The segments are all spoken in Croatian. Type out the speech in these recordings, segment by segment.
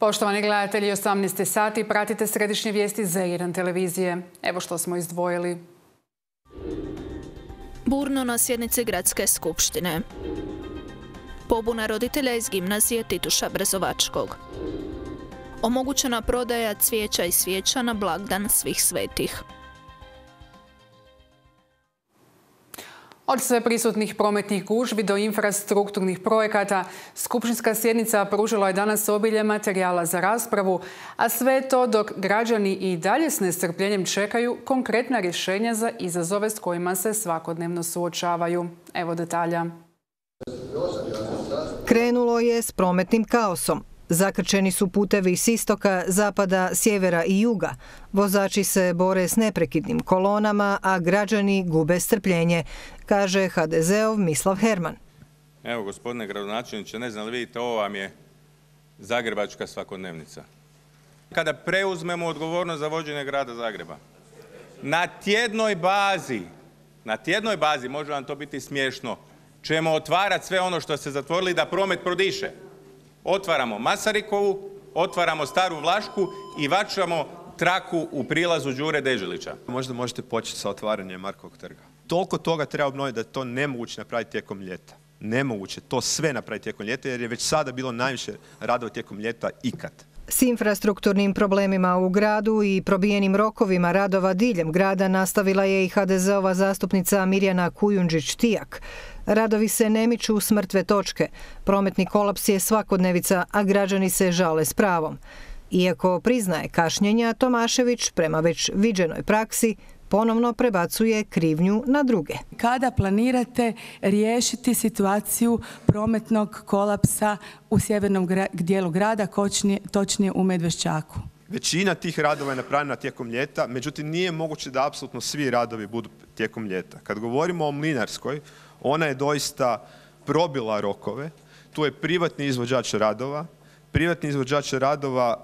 Poštovani gledatelji, 18 sati, pratite središnje vijesti Z1 televizije. Evo što smo izdvojili. Burno na sjednici Gradske skupštine. Pobuna roditelja iz gimnazije Tituša Brezovačkog. Omogućena prodaja cvijeća i svijeća na blagdan svih svetih. Od sve prisutnih prometnih gužvi do infrastrukturnih projekata, skupštinska sjednica pružila je danas obilje materijala za raspravu, a sve to dok građani i dalje s nestrpljenjem čekaju konkretna rješenja za izazove s kojima se svakodnevno suočavaju. Evo detalja. Krenulo je s prometnim kaosom. Zakrčeni su putevi s istoka, zapada, sjevera i juga. Vozači se bore s neprekidnim kolonama, a građani gube strpljenje, kaže HDZ-ov Mislav Herman. Evo, gospodine gradonačelniče, ne znam li vidite, ovo vam je zagrebačka svakodnevnica. Kada preuzmemo odgovornost za vođenje grada Zagreba, na tjednoj bazi, može vam to biti smiješno, ćemo otvarati sve ono što ste zatvorili da promet prodiše. Otvaramo Masarikovu, otvaramo Staru Vlašku i vačamo traku u prilazu Đure Deželića. Možda možete početi sa otvaranjem Markovog trga. Toliko toga treba obnoviti da je to nemoguće napraviti tijekom ljeta. Nemoguće to sve napraviti tijekom ljeta jer je već sada bilo najviše radova tijekom ljeta ikad. S infrastrukturnim problemima u gradu i probijenim rokovima radova diljem grada nastavila je i HDZ-ova zastupnica Mirjana Kujundžić-Tijak. Radovi se ne miču s mrtve točke. Prometni kolaps je svakodnevica, a građani se žale s pravom. Iako priznaje kašnjenja, Tomašević prema već viđenoj praksi ponovno prebacuje krivnju na druge. Kada planirate riješiti situaciju prometnog kolapsa u sjevernom dijelu grada, točnije u Medveščaku? Većina tih radova je napravljena tijekom ljeta, međutim nije moguće da apsolutno svi radovi budu tijekom ljeta. Kad govorimo o Mlinarskoj, ona je doista probila rokove. Tu je privatni izvođač radova. Privatni izvođač radova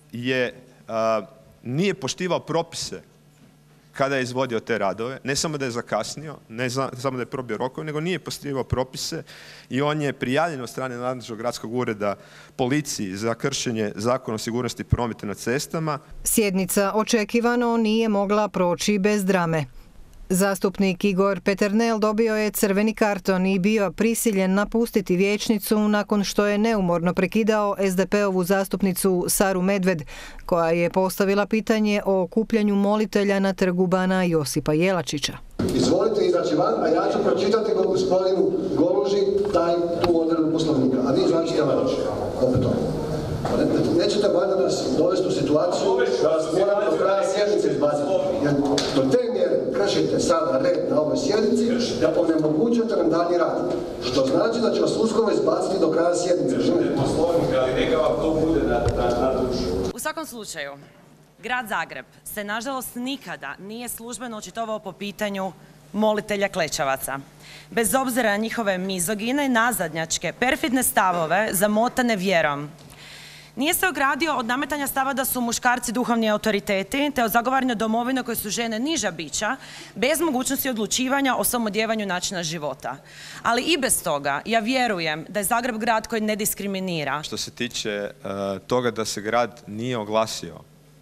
nije poštivao propise kada je izvodio te radove. Ne samo da je zakasnio, ne samo da je probio rokove, nego nije poštivao propise i on je prijavljen od strane nadležnog gradskog ureda policiji za kršenje Zakona o sigurnosti prometa na cestama. Sjednica očekivano nije mogla proći bez drame. Zastupnik Igor Peternel dobio je crveni karton i bio prisiljen napustiti vijećnicu nakon što je neumorno prekidao SDP-ovu zastupnicu Saru Medved, koja je postavila pitanje o okupljanju molitelja na trgu Bana Josipa Jelačića. Izvolite izaći van, a ja ću pročitati gospodinu Goluži tu odredbu Poslovnika, a vi izvačite van. Opet to. Nećete valjda nas dovesti u situaciju da vas moram do kraja sjednice izbaciti. Jer do te mjere kršite sada red na ovoj sjednici da onemogućujete nam dalji rad. Što znači da će vas uskoro izbaciti do kraja sjednice. Ali neka vam to bude na dušu. U svakom slučaju, grad Zagreb se nažalost nikada nije službeno očitovao po pitanju molitelja klečavaca. Bez obzira na njihove mizogine, nazadnjačke, perfidne stavove zamotane vjerom. Nije se ogradio od nametanja stava da su muškarci duhovni autoriteti, te od zagovaranja domovine koje su žene niža bića, bez mogućnosti odlučivanja o svom odjevanju načina života. Ali i bez toga, ja vjerujem da je Zagreb grad koji ne diskriminira. Što se tiče toga da se grad nije oglasio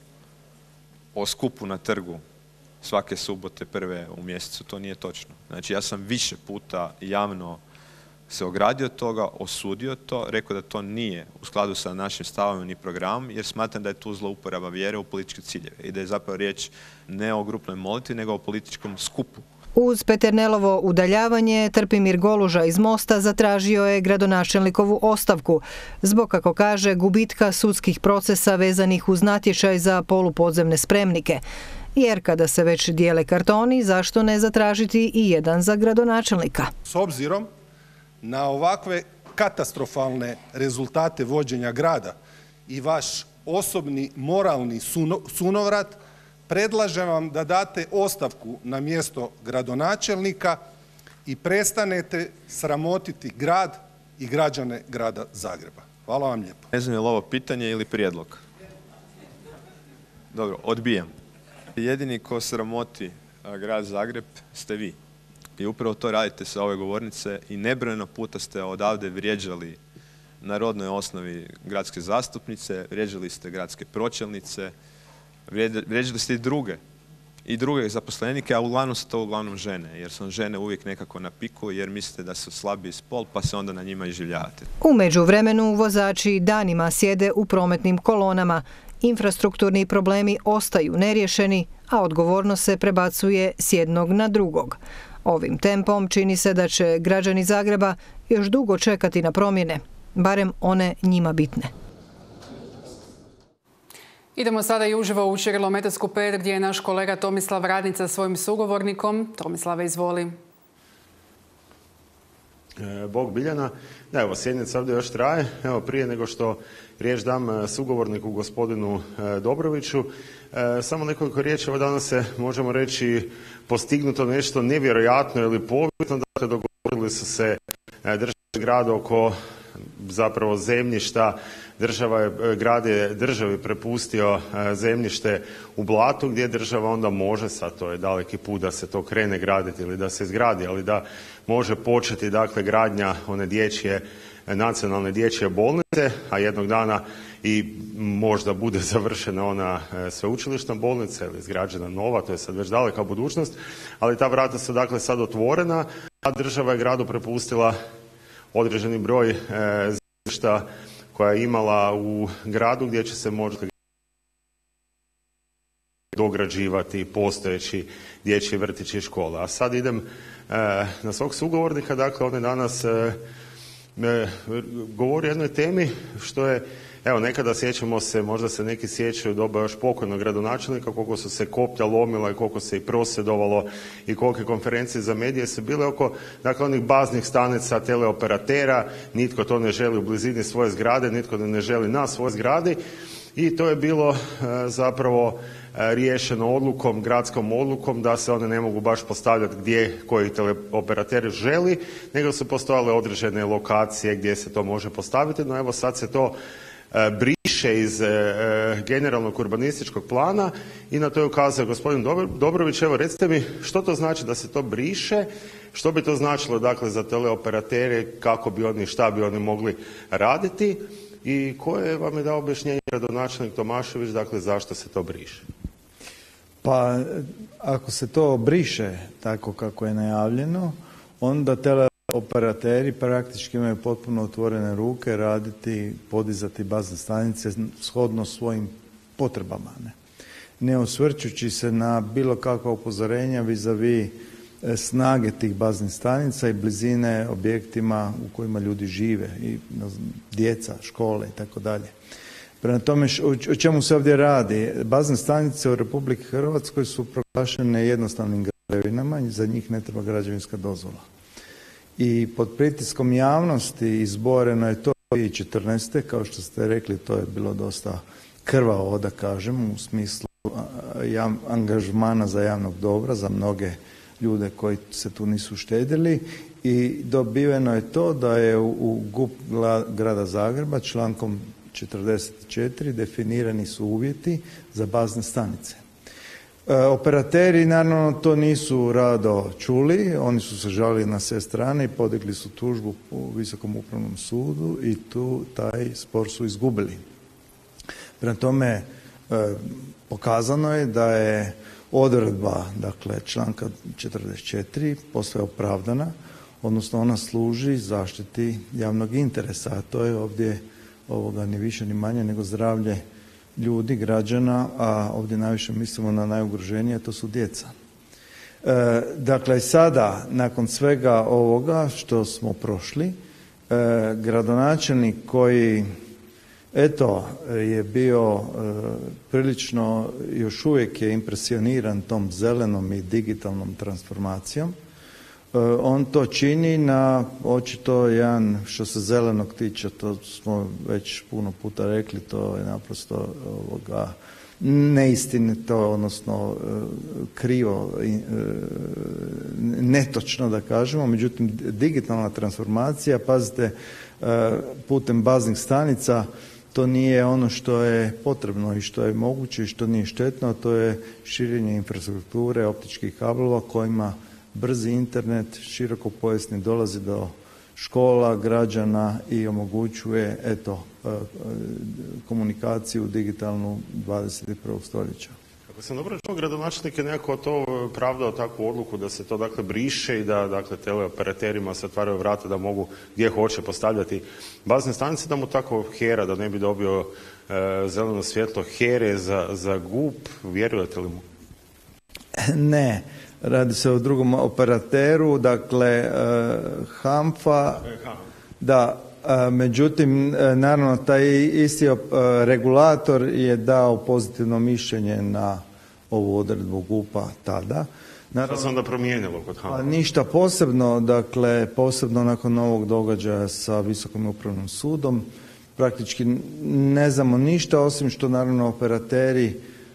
o skupu na trgu svake subote prve u mjesecu, to nije točno. Znači, ja sam više puta javno se ogradio od toga, osudio to, rekao da to nije u skladu sa našim stavom ni programom, jer smatram da je tu zlouporaba vjere u političke ciljeve i da je zapravo riječ ne o grupnoj molitvi, nego o političkom skupu. Uz Peternelovo udaljavanje, Trpimir Goluža iz Mosta zatražio je gradonačelnikovu ostavku zbog, kako kaže, gubitka sudskih procesa vezanih uz natječaj za polupodzemne spremnike. Jer kada se već dijele kartoni, zašto ne zatražiti i jedan za gradonačelnika? S obzirom na ovakve katastrofalne rezultate vođenja grada i vaš osobni moralni sunovrat, predlažem vam da date ostavku na mjesto gradonačelnika i prestanete sramotiti grad i građane grada Zagreba. Hvala vam lijepo. Ne znam je li ovo pitanje ili prijedlog? Dobro, odbijam. Jedini ko sramoti grad Zagreb ste vi. I upravo to radite sa ove govornice i nebrojeno puta ste odavde vrijeđali na rodnoj osnovi gradske zastupnice, vrijeđali ste gradske pročelnice, vrijeđali ste i druge zaposlenike, a uglavnom su to uglavnom žene, jer su žene uvijek nekako na piku, jer mislite da su slabiji spol, pa se onda na njima iživljavate. U međuvremenu vozači danima sjede u prometnim kolonama. Infrastrukturni problemi ostaju neriješeni, a odgovornost se prebacuje s jednog na drugog. Ovim tempom čini se da će građani Zagreba još dugo čekati na promjene, barem one njima bitne. Idemo sada i uživo u Ćirilometodsku 5 gdje je naš kolega Tomislav Radnica svojim sugovornikom. Tomislave, izvoli. Bog Biljana. Evo, sjednica ovdje još traje. Evo, prije nego što riječ dam sugovorniku gospodinu Dobroviću, samo nekoliko riječi. Evo, danas se, možemo reći, postignuto nešto nevjerojatno ili povijesno. Dakle, dogovorili su se država i grad oko zapravo zemljišta. Grad je državi prepustio zemljište u Blatu gdje država onda može, sad to je daleki put da se to krene graditi ili da se izgradi, ali da može početi dakle gradnja one nacionalne dječje bolnice, a jednog dana i možda bude završena ona sveučilišna bolnica ili izgrađena nova, to je sad već daleka budućnost, ali ta vrata su dakle sad otvorena, a država je gradu prepustila određeni broj zemljišta koja je imala u gradu gdje će se možda dograđivati postojeći dječji vrtići i škole. A sad idem na svog sugovornika, dakle on je danas govori o jednoj temi što je, evo nekada sjećamo se, možda se neki sjećaju doba još pokojnog gradonačelnika, koliko su se koplja lomila i koliko se i prosvjedovalo i kolike konferencije za medije su bile oko dakle onih baznih stanica teleoperatera, nitko to ne želi u blizini svoje zgrade, nitko ne želi na svojoj zgradi i to je bilo zapravo riješeno gradskom odlukom da se one ne mogu baš postavljati gdje koji teleoperater želi, nego su postojale određene lokacije gdje se to može postaviti, no evo sad se to briše iz generalnog urbanističkog plana i na to je ukazao gospodin Dobrović. Evo recite mi što to znači da se to briše, što bi to značilo dakle za teleoperatere, kako bi oni, šta bi oni mogli raditi i koje vam je dao objašnjenje gradonačelnik Tomašević, dakle zašto se to briše? Pa ako se to briše tako kako je najavljeno, onda teleoperateri praktički imaju potpuno otvorene ruke raditi, podizati bazne stanice shodno svojim potrebama. Ne osvrćući se na bilo kakva upozorenja vis-a-vis snage tih baznih stanica i blizine objektima u kojima ljudi žive i djeca, škole i tako dalje. Prema tome, o čemu se ovdje radi? Bazne stanice u Republici Hrvatskoj su proglašene jednostavnim građevinama i za njih ne treba građevinska dozvola. I pod pritiskom javnosti izboreno je to 2014. Kao što ste rekli, to je bilo dosta krvavo, da kažem, u smislu angažmana za javnog dobra, za mnoge ljude koji se tu nisu štedili i dobiveno je to da je u GUP grada Zagreba člankom 44 definirani su uvjeti za bazne stanice. Operateri naravno to nisu rado čuli, oni su se žalili na sve strane i podigli su tužbu u Visokom upravnom sudu i taj spor su izgubili. Prema tome pokazano je da je odredba dakle članka 44 posve opravdana, odnosno ona služi zaštiti javnog interesa, a to je ovdje ni više ni manje nego zdravlje ljudi, građana, a ovdje najviše mislimo na najugroženije, to su djeca. Dakle, sada, nakon svega ovoga što smo prošli, gradonačelnik koji, je bio prilično, još uvijek je impresioniran tom zelenom i digitalnom transformacijom, on to čini na očito jedan, što se zelenog tiče, to smo već puno puta rekli, to je naprosto neistinito, odnosno krivo, netočno da kažemo, međutim digitalna transformacija, pazite, putem baznih stanica, to nije ono što je potrebno i što je moguće i što nije štetno, to je širenje infrastrukture, optičkih kablova kojima brzi internet, širokopojasni dolazi do škola, građana i omogućuje komunikaciju digitalnu 21. stoljeća. Ako sam dobro čuo, gradonačelnik je nekako to pravdao takvu odluku da se to dakle briše i da dakle teleoperaterima se otvaraju vrata da mogu gdje hoće postavljati bazne stanice, da mu tako HERA, da ne bi dobio zeleno svjetlo HERE za GUP. Vjerujete li mu? Ne, radi se o drugom operateru, dakle HANFA, da. Međutim, naravno, taj isti regulator je dao pozitivno mišljenje na ovu odredbu GUP-a tada. Naravno, što se onda promijenilo kod HANFA? Ništa posebno, dakle, posebno nakon ovog događaja sa Visokim upravnim sudom, praktički ne znamo ništa, osim što naravno operateri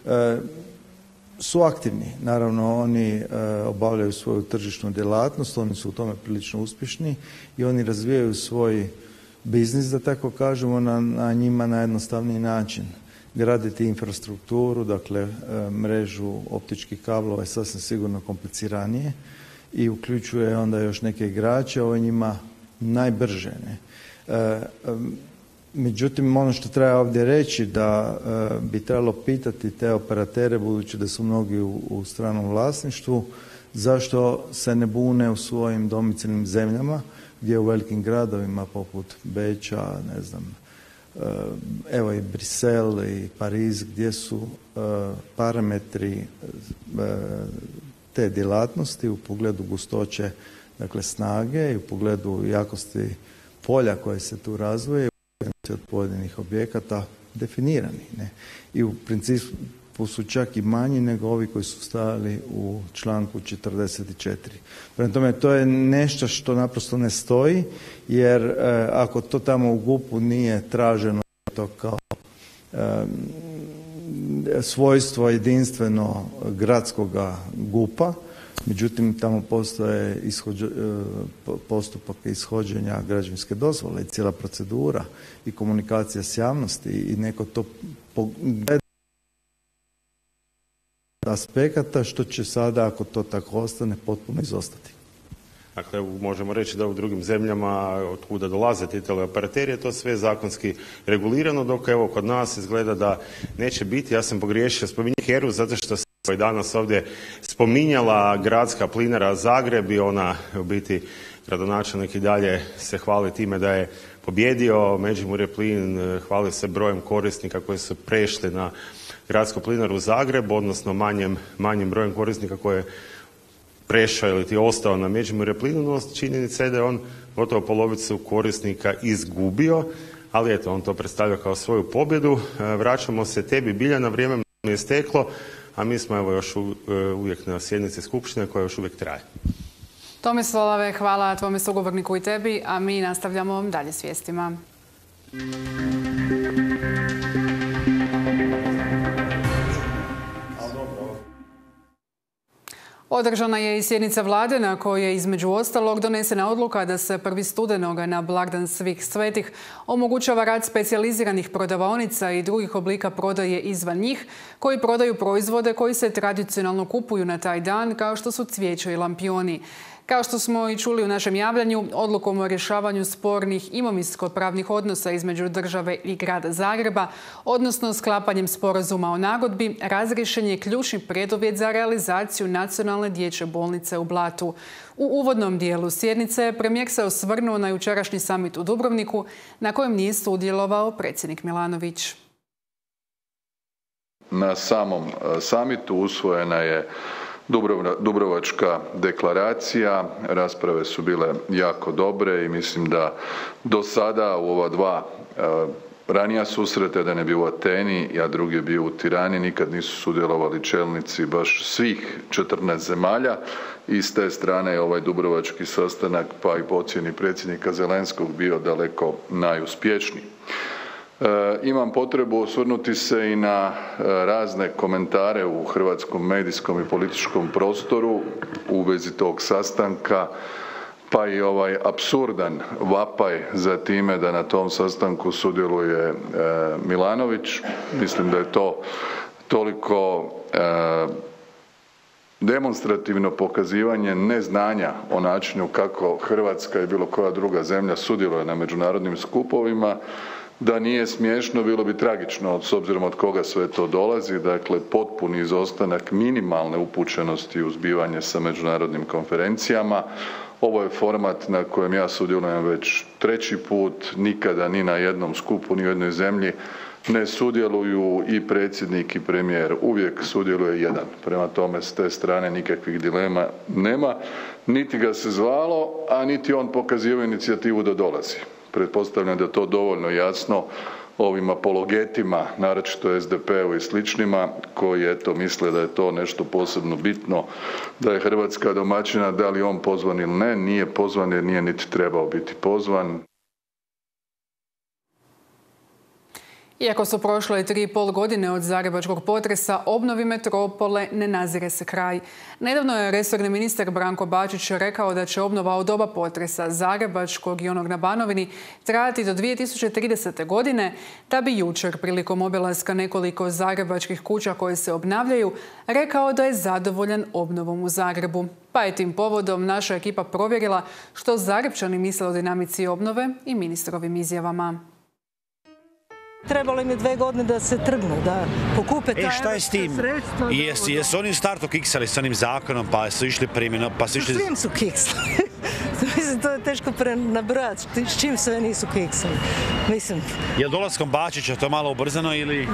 su aktivni. Naravno, oni obavljaju svoju tržišnu djelatnost, oni su u tome prilično uspješni i oni razvijaju svoj biznis, da tako kažemo, na njima na jednostavniji način. Graditi infrastrukturu, dakle mrežu optičkih kablova je sasvim sigurno kompliciranije i uključuje onda još neke igrače, ovo je njima najbrže. Međutim, ono što treba ovdje reći da bi trebalo pitati te operatere, budući da su mnogi u stranom vlasništvu, zašto se ne bune u svojim domicilnim zemljama, gdje u velikim gradovima poput Beča, ne znam, evo i Brisel i Pariz, gdje su parametri te djelatnosti u pogledu gustoće, dakle snage i u pogledu jakosti polja koje se tu razvoje od pojedinih objekata definirani. Ne? I u principu su čak i manji nego ovi koji su stajali u članku 44. Prema tome, to je nešto što naprosto ne stoji, jer ako to tamo u GUP-u nije traženo to kao svojstvo jedinstveno gradskoga GUP-a, međutim tamo postoje postupak ishođenja građevinske dozvole i cijela procedura i komunikacija s javnosti i neko to pogleda aspekata što će sada, ako to tako ostane, potpuno izostati. Dakle, možemo reći da u drugim zemljama od kuda dolaze ti teleoperateri je to sve zakonski regulirano, dok evo kod nas izgleda da neće biti. Ja sam pogriješio, spominje HERU zato što se danas ovdje spominjala gradska plinara Zagreb i ona u biti gradonačelnik i dalje se hvali time da je pobjedio Međimurje plin, hvali se brojem korisnika koji su prešli na gradsku plinaru Zagreb, odnosno manjim brojem korisnika koje je prešao ili ti ostao na Međimurje plinu, no činjenica je da je on gotovo polovicu korisnika izgubio, ali eto, on to predstavlja kao svoju pobjedu. Vraćamo se tebi, Biljana, vrijeme je steklo, a mi smo evo još uvijek na sjednici skupštine koja još uvijek traje. Tomislave, hvala tvome sugovorniku i tebi, a mi nastavljamo dalje s vijestima. Održana je i sjednica vlade na kojoj je između ostalog donesena odluka da se 1. studenoga na blagdan Svih svetih omogućava rad specijaliziranih prodavaonica i drugih oblika prodaje izvan njih koji prodaju proizvode koji se tradicionalno kupuju na taj dan kao što su cvijeće i lampioni. Kao što smo i čuli u našem javljanju, odlukom o rješavanju spornih imovinsko-pravnih odnosa između države i grada Zagreba, odnosno sklapanjem sporazuma o nagodbi, razriješen je ključni preduvjet za realizaciju nacionalne dječje bolnice u Blatu. U uvodnom dijelu sjednice premijer se osvrnuo na jučerašnji samit u Dubrovniku, na kojem nije sudjelovao predsjednik Milanović. Na samom samitu usvojena je Dubrovačka deklaracija, rasprave su bile jako dobre i mislim da do sada u ova dva ranija susreta, jedan je bio u Ateni, a drugi je bio u Tirani, nikad nisu sudjelovali čelnici baš svih 14 zemalja i s te strane je ovaj dubrovački sastanak, pa i po ocjeni predsjednika Zelenskog, bio daleko najuspješniji. Imam potrebu osvrnuti se i na razne komentare u hrvatskom medijskom i političkom prostoru u vezi tog sastanka, pa i ovaj apsurdan vapaj za time da na tom sastanku sudjeluje Milanović. Mislim da je to toliko demonstrativno pokazivanje neznanja o načinu kako Hrvatska i bilo koja druga zemlja sudjeluje na međunarodnim skupovima. Da nije smiješno, bilo bi tragično s obzirom od koga sve to dolazi. Dakle, potpuni izostanak minimalne upućenosti u zbivanje sa međunarodnim konferencijama. Ovo je format na kojem ja sudjelujem već 3. put. Nikada ni na jednom skupu, ni u jednoj zemlji ne sudjeluju i predsjednik i premijer. Uvijek sudjeluje jedan. Prema tome, s te strane nikakvih dilema nema. Niti ga se zvalo, a niti on pokazivao inicijativu da dolazi. Pretpostavljam da je to dovoljno jasno ovim apologetima, naročito SDP-u i sličnima, koji eto misle da je to nešto posebno bitno, da je Hrvatska domaćina, da li on pozvan ili ne, nije pozvan jer nije niti trebao biti pozvan. Iako su prošle 3,5 godine od zagrebačkog potresa, obnovi metropole ne nazire se kraj. Nedavno je resorni ministar Branko Bačić rekao da će obnova od doba potresa zagrebačkog i onog na Banovini trajati do 2030. godine, da bi jučer prilikom obilaska nekoliko zagrebačkih kuća koje se obnavljaju rekao da je zadovoljan obnovom u Zagrebu. Pa je tim povodom naša ekipa provjerila što Zagrebčani misle o dinamici obnove i ministrovim izjavama. Trebalo im je 2 godine da se trgnu, da pokupe ta šta je s tim? Jesu oni u startu kiksali s onim zakonom, pa su išli primjeno, pa su išli... Svim su kiksali. Mislim, to je teško nabrojati, s čim sve nisu kiksali. Mislim... Je li dolaskom Bačića to malo ubrzano ili...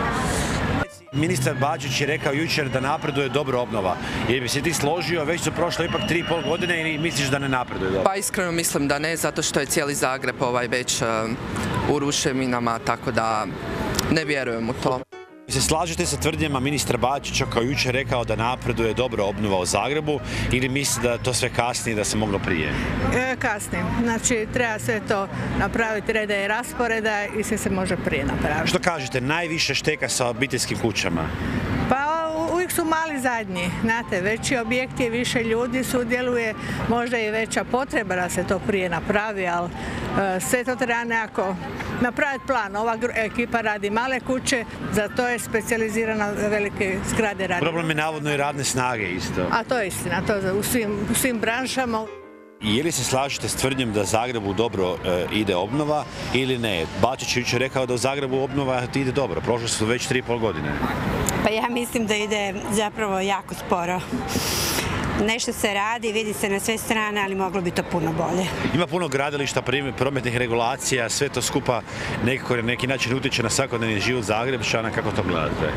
Ministar Bačić je rekao jučer da napreduje dobro obnova. Je bi se ti složio, već su prošle ipak 3,5 godine ili misliš da ne napreduje dobro? Pa iskreno mislim da ne, zato što je cijeli Zagreb već u ruševinama, tako da ne vjerujem u to. Se slažete sa tvrdnjama ministra Bačića koji jučer rekao da napreduje dobro obnova u Zagrebu ili misli da to sve kasnije, da se moglo prije? Kasnije. Znači, treba sve to napraviti reda i rasporeda i sve se može prije napraviti. Što kažete, najviše šteka sa obiteljskim kućama? Pa uvijek su mali zadnji. Znate, veći objekti, više ljudi sudjeluje, možda i veća potreba da se to prije napravi, ali sve to treba nekako napraviti plan. Ova ekipa radi male kuće, za to je specijalizirana velike zgrade radi. Problem je navodno i radne snage isto. A to je istina, to u svim branšama. Je li se slažete s tvrdnjom da Zagrebu dobro ide obnova ili ne? Bačić je jučer rekao da u Zagrebu obnova ide dobro. Prošle su već 3,5 godine. Pa ja mislim da ide zapravo jako sporo. Nešto se radi, vidi se na sve strane, ali moglo bi to puno bolje. Ima puno gradilišta, prometnih regulacija, sve to skupa nekako na neki način utječe na svakodnevni život Zagrebčana. Kako to gledate?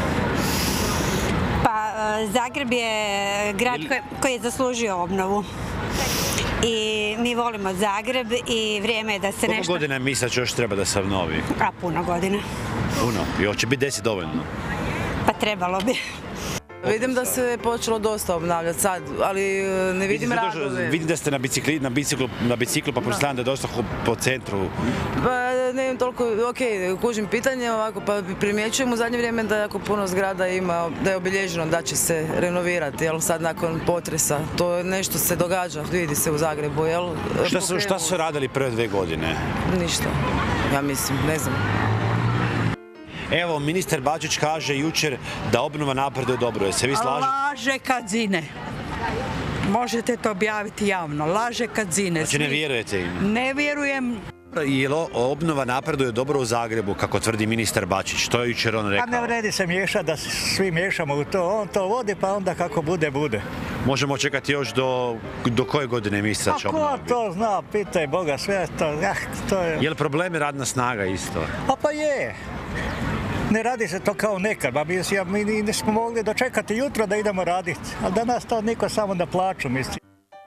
Pa Zagreb je grad koji je zaslužio obnovu. I mi volimo Zagreb i vrijeme je da se nešto... Koliko godina misliš da još treba da se obnovi? A puno godina. Puno? I hoće biti 10 dovoljno? Pa trebalo bi. Vidim da se počelo dosta obnavljati sad, ali ne vidim radove. Vidim da ste na biciklu pa pretpostavljam da je dosta po centru. Pa ne vidim toliko, ok, kužim pitanje, ovako, pa primjećujem u zadnje vrijeme da jako puno zgrada ima, da je obilježeno da će se renovirati, jel, sad nakon potresa. To nešto se događa, vidi se u Zagrebu, jel? Šta su radili prve 2 godine? Ništa, ja mislim, ne znam. Evo, ministar Bačić kaže jučer da obnova napreduje dobro. Se vi slažete? Laže kad zine. Možete to objaviti javno. Laže kad zine. Znači ne vjerujete im? Ne vjerujem. Je li obnova napreduje dobro u Zagrebu, kako tvrdi ministar Bačić? To je jučer on rekao. A ne vredi se miješati da svi miješamo u to. On to vodi pa onda kako bude, bude. Možemo očekati još do koje godine misli da će obnoviti? A ko to zna, pitaj Boga, sve to je... Je li problem je radna snaga isto? A pa je. Ne radi se to kao nekad, mi nismo mogli dočekati jutro da idemo raditi, ali danas to niko samo na plaću misli.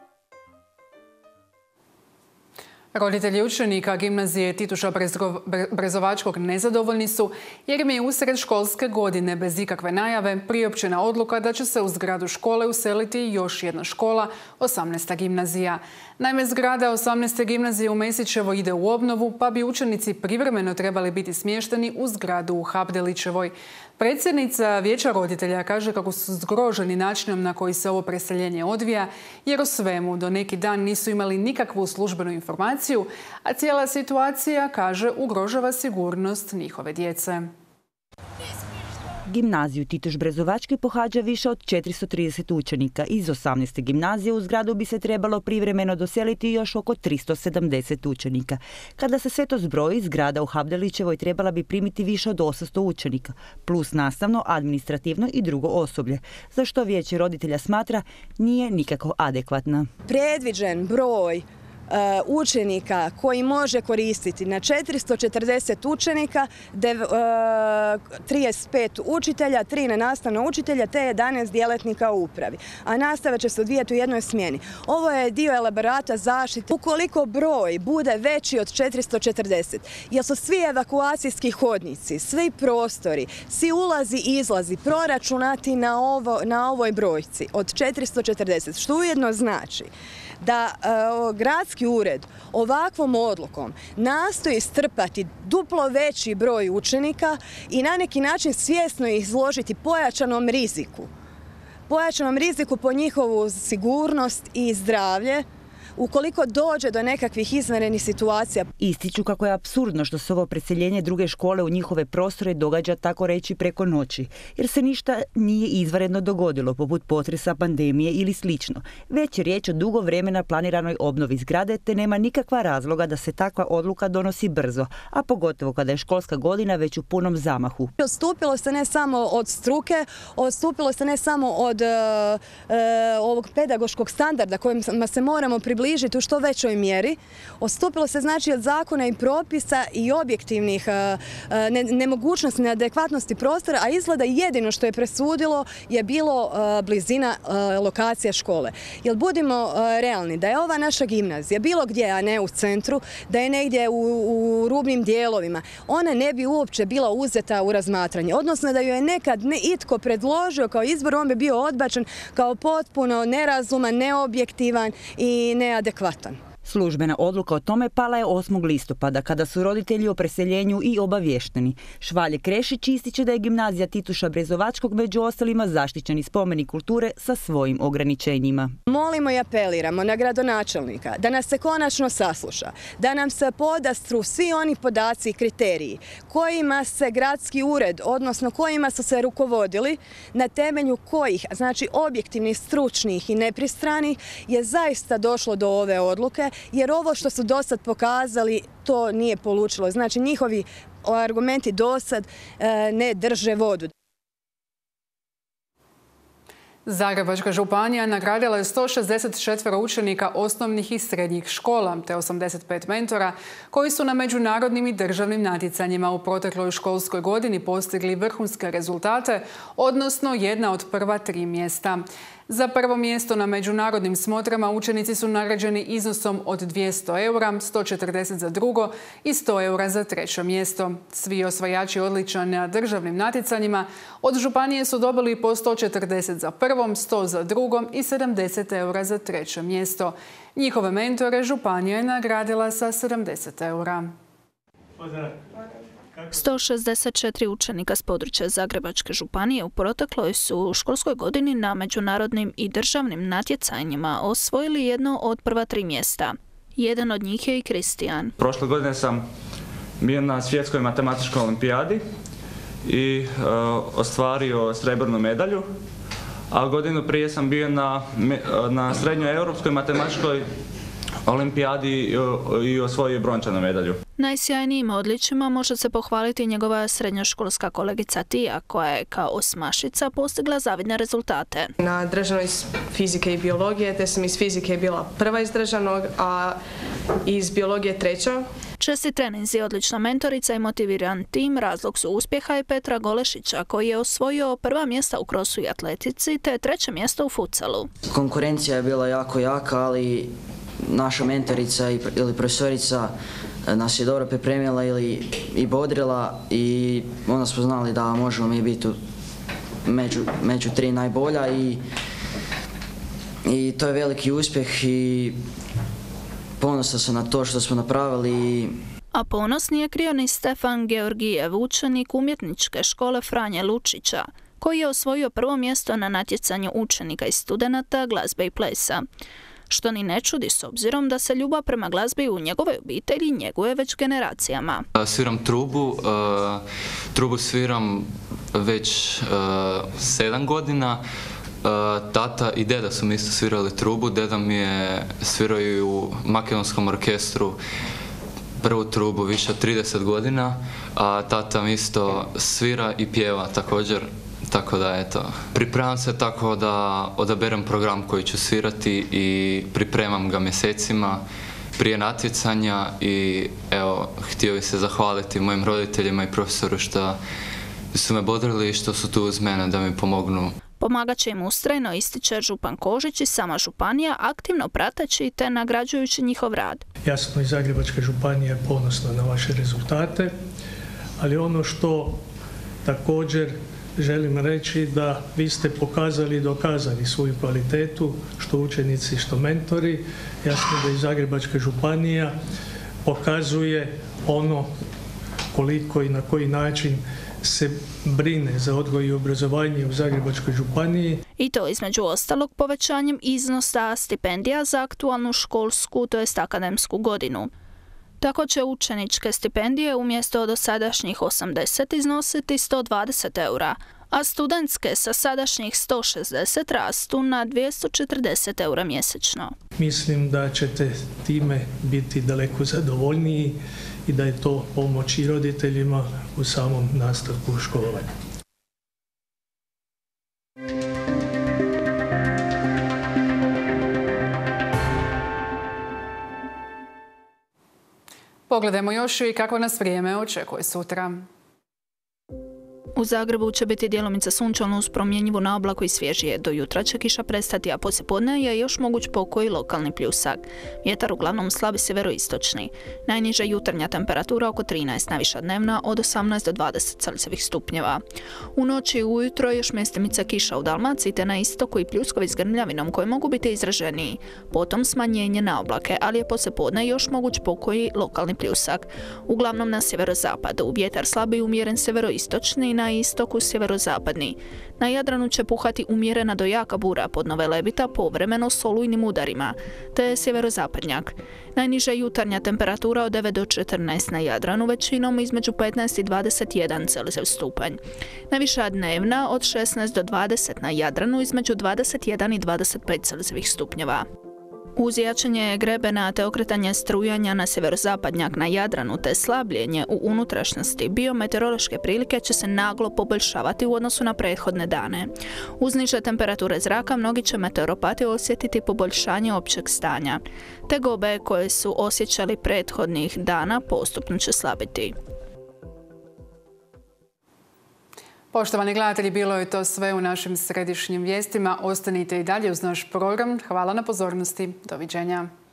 Roditelji učenika gimnazije Tituša Brezovačkog nezadovoljni su jer im je usred školske godine bez ikakve najave priopćena odluka da će se u zgradu škole useliti još jedna škola, 18. gimnazija. Naime, zgrada 18. gimnazije u Mesićevo ide u obnovu, pa bi učenici privremeno trebali biti smješteni u zgradu u Habdelićevoj. Predsjednica Vijeća roditelja kaže kako su zgroženi načinom na koji se ovo preseljenje odvija, jer o svemu do neki dan nisu imali nikakvu službenu informaciju, a cijela situacija, kaže, ugrožava sigurnost njihove djece. Gimnaziju Tituš Brezovački pohađa više od 430 učenika. Iz 18. gimnazije u zgradu bi se trebalo privremeno doseliti još oko 370 učenika. Kada se sve to zbroji, zgrada u Habdelićevoj trebala bi primiti više od 800 učenika, plus nastavno, administrativno i drugo osoblje, za što vijeće roditelja smatra nije nikako adekvatna. Predviđen broj učenika koji može koristiti na 440 učenika, 35 učitelja, 3 nenastavna učitelja te 11 djelatnika u upravi. A nastava će se odvijati u jednoj smjeni. Ovo je dio elaborata zaštite. Ukoliko broj bude veći od 440, jer su svi evakuacijski hodnici, svi prostori, svi ulazi i izlazi proračunati na ovoj brojci od 440, što ujedno znači da gradski ured ovakvom odlukom nastoji strpati duplo veći broj učenika i na neki način svjesno ih izložiti pojačanom riziku po njihovu sigurnost i zdravlje ukoliko dođe do nekakvih izvanrednih situacija. Ističu kako je apsurdno što se ovo preseljenje druge škole u njihove prostore događa tako reći preko noći, jer se ništa nije izvanredno dogodilo, poput potresa, pandemije ili slično. Već je riječ o dugo vremena planiranoj obnovi zgrade, te nema nikakva razloga da se takva odluka donosi brzo, a pogotovo kada je školska godina već u punom zamahu. Odstupilo se ne samo od struke, odstupilo se ne samo od ovog pedagoškog standarda kojima se moramo približiti u što većoj mjeri. Odstupilo se znači od zakona i propisa i objektivnih nemogućnosti, neadekvatnosti prostora, a izgleda jedino što je presudilo je bilo blizina lokacija škole. Jer budimo realni, da je ova naša gimnazija bilo gdje, a ne u centru, da je negdje u rubnim dijelovima, ona ne bi uopće bila uzeta u razmatranje. Odnosno da ju je nekad itko predložio kao izbor, on bi bio odbačen kao potpuno nerazuman, neobjektivan i neadekvatan. Službena odluka o tome pala je 8. listopada, kada su roditelji o preseljenju i obavješteni. Švalje Krešić ističe da je gimnazija Tituša Brezovačkog među ostalima zaštićeni spomenik kulture sa svojim ograničenjima. Molimo i apeliramo na gradonačelnika da nas se konačno sasluša, da nam se podastru svi oni podaci i kriteriji kojima se gradski ured, odnosno kojima su se rukovodili, na temelju kojih, znači objektivnih, stručnih i nepristranih, je zaista došlo do ove odluke, jer ovo što su dosad pokazali to nije polučilo. Znači njihovi argumenti dosad ne drže vodu. Zagrebačka županija nagradila je 164 učenika osnovnih i srednjih škola te 85 mentora koji su na međunarodnim i državnim natjecanjima u protekloj školskoj godini postigli vrhunske rezultate, odnosno jedna od prva 3 mjesta. Za prvo mjesto na međunarodnim smotrama učenici su nagrađeni iznosom od 200 eura, 140 za drugo i 100 eura za treće mjesto. Svi osvajači odličja na državnim natjecanjima od županije su dobili po 140 za prvom, 100 za drugom i 70 eura za treće mjesto. Njihove mentore županija je nagradila sa 70 eura. 164 učenika s područja Zagrebačke županije u protekloj su školskoj godini na međunarodnim i državnim natjecanjima osvojili jedno od prva 3 mjesta. Jedan od njih je i Kristijan. Prošle godine sam bio na svjetskoj matematičkoj olimpijadi i ostvario srebrnu medalju, a godinu prije sam bio na srednjoj europskoj matematičkoj olimpijadi i osvojio brončanu medalju. Najsjajnijim odličjima može se pohvaliti njegova srednjoškolska kolegica Tija, koja je kao osmašica postigla zavidne rezultate. Na državnoj iz fizike i biologije, te sam iz fizike bila prva iz državnog, a iz biologije treća. Česti treninzi, odlična mentorica i motiviran tim razlog su uspjeha i Petra Golešića, koji je osvojio prva mjesta u krosu i atletici, te treće mjesto u futsalu. Konkurencija je bila jako jaka, ali naša mentorica ili profesorica nas je dobro pripremila i bodrila i onda smo znali da možemo mi biti među 3 najbolja i to je veliki uspjeh i ponosan sam na to što smo napravili. A ponos nije krio ni Stefan Georgijev, učenik umjetničke škole Franje Lučića, koji je osvojio prvo mjesto na natjecanju učenika i studenata glazbe i plesa. što ni ne čudi s obzirom da se ljubav prema glazbi u njegovoj obitelji njeguje već generacijama. Sviram trubu. Trubu sviram već 7 godina. Tata i deda su mi isto svirali trubu. Deda mi je svirao i u makedonskom orkestru prvu trubu više od 30 godina, a tata mi isto svira i pjeva također. Tako da, eto, pripremam se tako da odaberem program koji ću svirati i pripremam ga mjesecima prije natjecanja i evo, htio bih se zahvaliti mojim roditeljima i profesoru što su me bodrili i što su tu uz mene da mi pomognu. Pomagat će im ustrajno, ističe župan Kožić i sama županija, aktivno prateći te nagrađujući njihov rad. Jasno, i Zagrebačka županija je ponosna na vaše rezultate, ali ono što također želim reći da vi ste pokazali i dokazali svoju kvalitetu, što učenici, što mentori. Jasno da i Zagrebačka županija pokazuje ono koliko i na koji način se brine za odgoj i obrazovanje u Zagrebačkoj županiji. I to između ostalog povećanjem iznosa stipendija za aktualnu školsku, to jest akademsku godinu. Tako će učeničke stipendije umjesto dosadašnjih 80 iznositi 120 eura, a studentske sa sadašnjih 160 rastu na 240 eura mjesečno. Mislim da ćete time biti daleko zadovoljniji i da je to pomoć i roditeljima u samom nastavku školovanja. Pogledajmo još i kako nas vrijeme očekuje sutra. U Zagrebu će biti djelomice sunčano uz promjenjivu na oblaku i svježije. Do jutra će kiša prestati, a poslijepodne je još moguć pokoj i lokalni pljusak. Vjetar uglavnom slabi sjeveroistočni. Najniža jutarnja temperatura oko 13, najviša dnevna od 18 do 20 Celzijevih stupnjeva. U noći i ujutro još mjestimica kiša u Dalmaciji te na istoku i pljuskovi s grmljavinom koji mogu biti izraženiji. Potom smanjenje na oblake, ali je poslijepodne još moguć pokoj i lokalni pljusak. Uglavnom na sjeverozapadu. Vjetar slabi umjeren sjeveroistočni, na istoku sjeverozapadni. Na Jadranu će puhati umjerena do jaka bura pod Nove Lebita povremeno s olujnim udarima, te sjeverozapadnjak. Najniža jutarnja temperatura od 9 do 14 na Jadranu, većinom između 15 i 21 Celzijev stupanj. Najviša dnevna od 16 do 20 na Jadranu, između 21 i 25 Celzijevih stupnjeva. Uz jačanje grebena te okretanje strujanja na sjeverozapadnjak na Jadranu te slabljenje u unutrašnjosti, biometeorološke prilike će se naglo poboljšavati u odnosu na prethodne dane. Uz niže temperature zraka mnogi će meteoropati osjetiti poboljšanje općeg stanja. Tegobe koje su osjećali prethodnih dana postupno će slabiti. Poštovani gledatelji, bilo je to sve u našim središnjim vijestima. Ostanite i dalje uz naš program. Hvala na pozornosti. Doviđenja.